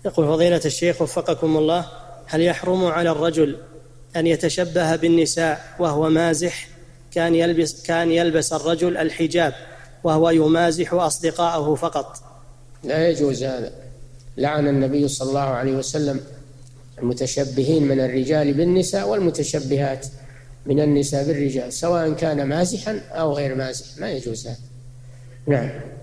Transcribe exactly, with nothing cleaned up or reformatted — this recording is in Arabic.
يقول فضيلة الشيخ وفقكم الله: هل يحرم على الرجل أن يتشبه بالنساء وهو مازح؟ كان يلبس, كان يلبس الرجل الحجاب وهو يمازح أصدقاءه فقط. لا يجوز هذا. لعن النبي صلى الله عليه وسلم المتشبهين من الرجال بالنساء والمتشبهات من النساء بالرجال، سواء كان مازحا أو غير مازح، ما يجوز هذا. نعم.